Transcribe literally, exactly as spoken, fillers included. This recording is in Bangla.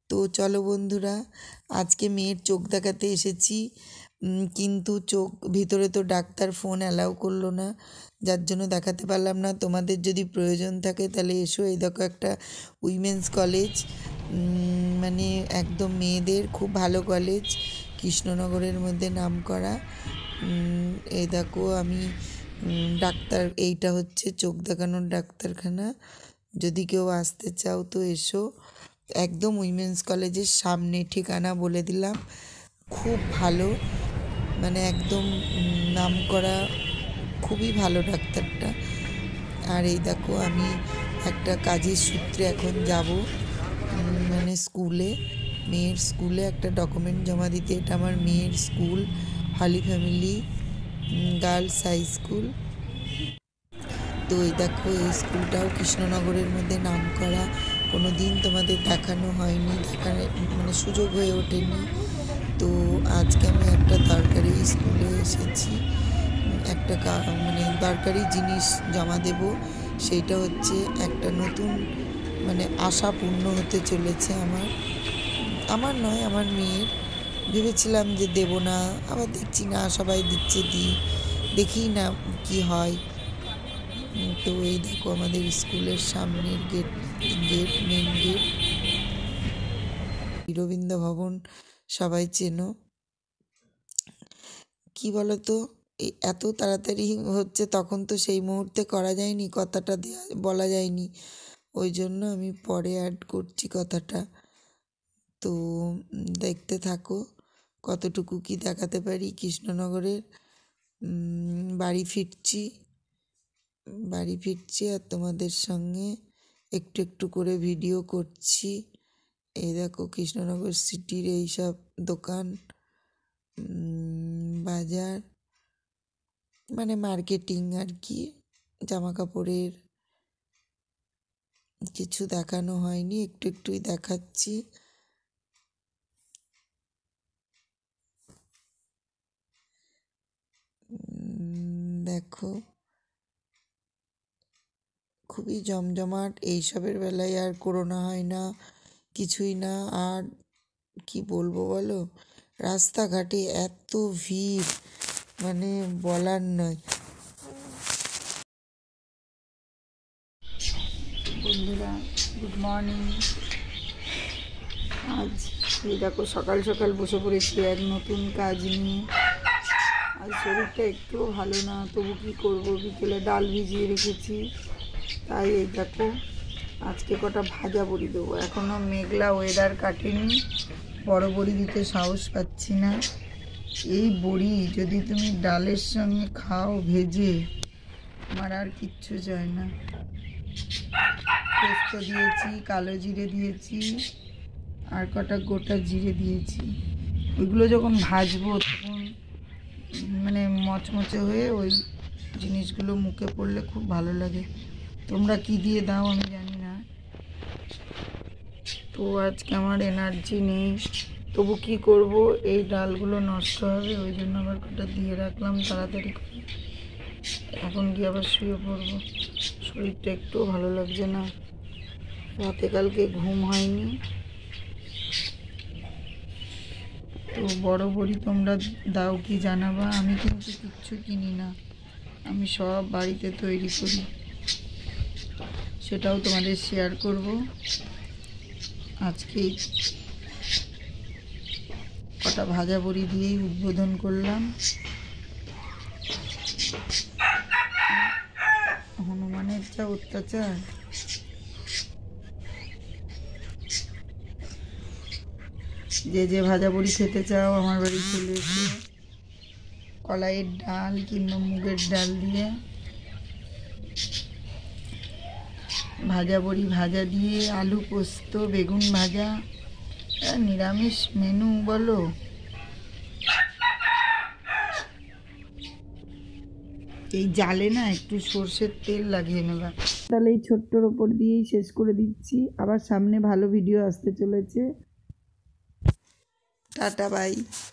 তো চলো বন্ধুরা, আজকে মেয়ের চোখ দেখাতে এসেছি, কিন্তু চোখ ভিতরে তো ডাক্তার ফোন অ্যালাউ করলো না, যার জন্য দেখাতে পারলাম না। তোমাদের যদি প্রয়োজন থাকে তাহলে এসো। এই দেখো একটা উইমেন্স কলেজ, মানে একদম মেয়েদের খুব ভালো কলেজ, কৃষ্ণনগরের মধ্যে নামকরা। এই দেখো আমি ডাক্তার, এইটা হচ্ছে চোখ দেখানোর ডাক্তারখানা। যদি কেউ আসতে চাও তো এসো। একদম উইমেন্স কলেজের সামনে, ঠিকানা বলে দিলাম। খুব ভালো, মানে একদম নামকরা, খুবই ভালো ডাক্তারটা। আর এই দেখো আমি একটা কাজের সূত্রে এখন যাব, মানে স্কুলে, মেয়ের স্কুলে একটা ডকুমেন্ট জমা দিতে। এটা আমার মেয়ের school, holy family girls high school. তো এই দেখো এই স্কুলটাও কৃষ্ণনগরের মধ্যে নামকরা। কোনো দিন তোমাদের দেখানো হয়নি, দেখার মানে সুযোগ হয়ে ওঠেনি। তো আজকে আমি একটা দরকারি স্কুলে এসেছি, একটা মানে দরকারি জিনিস জমা দেব। সেইটা হচ্ছে একটা নতুন মানে আশা পূর্ণ হতে চলেছে আমার আমার নয় আমার মেয়ের। ভেবেছিলাম যে দেব না, আবার দেখছি না সবাই দিচ্ছে, দিই, দেখি না কি হয়। তো এই দেখো আমাদের স্কুলের সামনের gate, gate main gate, Rabindra Bhavan সবাই চেনো। কি বলো তো, এই এত তাড়াতাড়ি হচ্ছে, তখন তো সেই মুহূর্তে করা যায়নি, কথাটা দেওয়া বলা যায়নি, ওই জন্য আমি পরে অ্যাড করছি কথাটা। তো দেখতে থাকো কতটুকু কি দেখাতে পারি কৃষ্ণনগরের। বাড়ি ফিরছি বাড়ি ফিরছি আর তোমাদের সঙ্গে একটু একটু করে ভিডিও করছি। এই দেখো কৃষ্ণনগর সিটির এইসব দোকান, বাজার, মানে মার্কেটিং আর কি, জামা কাপড়ের কিছু দেখানো হয়নি, একটু একটুই দেখাচ্ছি। দেখো খুবই জমজমাট, এইসবের বেলায় আর করোনা হয় না, কিছুই না। আর কি বলবো বলো, রাস্তাঘাটে এত ভিড়, মানে বলার নয়। বন্ধুরা গুড মর্নিং। আজ এই দেখো সকাল সকাল বসে পড়েছি এক নতুন কাজ নিয়ে। আজ শরীরটা একটুও ভালো না, তবু কী করবো, বিকেলে ডাল ভিজিয়ে রেখেছি, তাই এই দেখো আজকে কটা ভাজা বড়ি দেবো। এখনও মেঘলা ওয়েদার কাটেনি, বড় বড়ি দিতে সাহস পাচ্ছি না। এই বড়ি যদি তুমি ডালের সঙ্গে খাও ভেজে, আমার আর কিচ্ছু চাই না। পোস্ত দিয়েছি, কালো জিরে দিয়েছি, আর কটা গোটা জিরে দিয়েছি। ওইগুলো যখন ভাজবো তখন মানে মচমচে হয়ে ওই জিনিসগুলো মুখে পড়লে খুব ভালো লাগে। তোমরা কি দিয়ে দাও আমি জানি না, তো আজকে আমার এনার্জি নেই, তবু কি করব, এই ডালগুলো নষ্ট হবে, ওই জন্য আবার কটা দিয়ে রাখলাম তাড়াতাড়ি করে। এখন গিয়ে আবার শুয়ে পড়বো, শরীরটা একটুও ভালো লাগছে না, রাতে কালকে ঘুম হয়নি। তো বড় বড়ি তোমরা দাও কি জানাবা। আমি কিন্তু কিচ্ছু কিনি না, আমি সব বাড়িতে তৈরি করি, সেটাও তোমাদের শেয়ার করব। আজকে কটা ভাজা বড়ি দিয়েই উদ্বোধন করলাম। হনুমানের যা অত্যাচার, যে যে ভাজা বড়ি খেতে চাও আমার বাড়ি চলে এসে। কলাইয়ের ডাল কিংবা মুগের ডাল দিয়ে ভাজা বড়ি ভাজা দিয়ে আলু পোস্ত, বেগুন ভাজা, নিরামিষ মেনু বলো। এই জালে না একটু সর্ষের তেল লাগিয়ে নেবা। তাহলে এই ছোট্টর ওপর দিয়েই শেষ করে দিচ্ছি, আবার সামনে ভালো ভিডিও আসতে চলেছে। Tata by.